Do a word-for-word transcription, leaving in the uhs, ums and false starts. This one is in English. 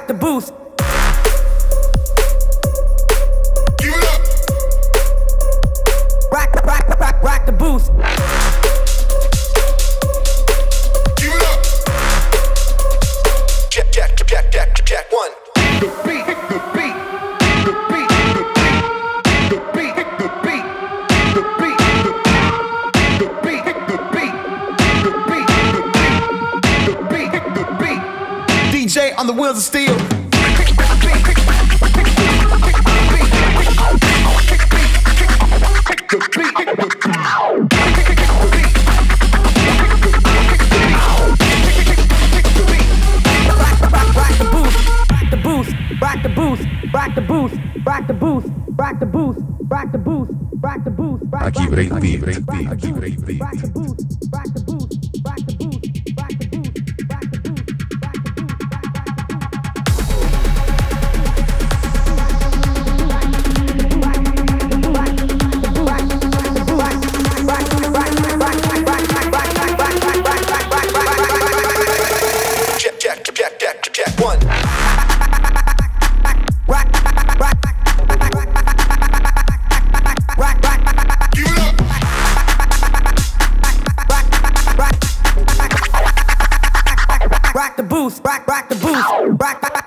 the booth. Give it up. Rock, rock, rock, rock the booth. Give it up. Check, check, check, check, check, one. The beat, the beat, the beat, the beat, the beat, the beat, the beat, the beat, the beat, the beat, the beat. D J on the wheels of steel. Rock the booth, rock the booth, rock the booth, rock the booth, rock the booth, rock the booth. Aqui breakbeat, breakbeat, aqui breakbeat. Rock the booth, rock the booth, rock the booth, rock the booth, rock the booth, rock the booth. Check, check, check, check, check, one. Rock the booth, rock, rock the booth, rock, rock.